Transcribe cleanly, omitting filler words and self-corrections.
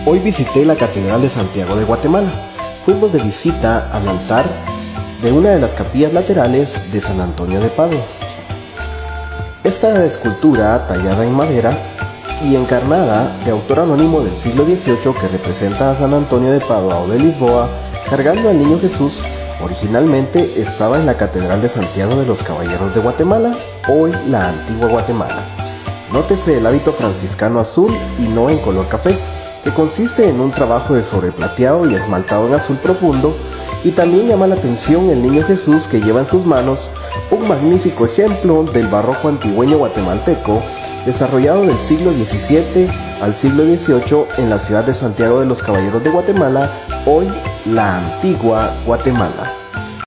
Hoy visité la Catedral de Santiago de Guatemala. Fuimos de visita al altar de una de las capillas laterales de San Antonio de Padua. Esta escultura, tallada en madera y encarnada de autor anónimo del siglo XVIII que representa a San Antonio de Padua o de Lisboa cargando al niño Jesús, originalmente estaba en la Catedral de Santiago de los Caballeros de Guatemala, hoy la Antigua Guatemala. Nótese el hábito franciscano azul y no en color café, que consiste en un trabajo de sobreplateado y esmaltado en azul profundo, y también llama la atención el niño Jesús que lleva en sus manos un magnífico ejemplo del barroco antigüeño guatemalteco, desarrollado del siglo XVII al siglo XVIII en la ciudad de Santiago de los Caballeros de Guatemala, hoy la Antigua Guatemala.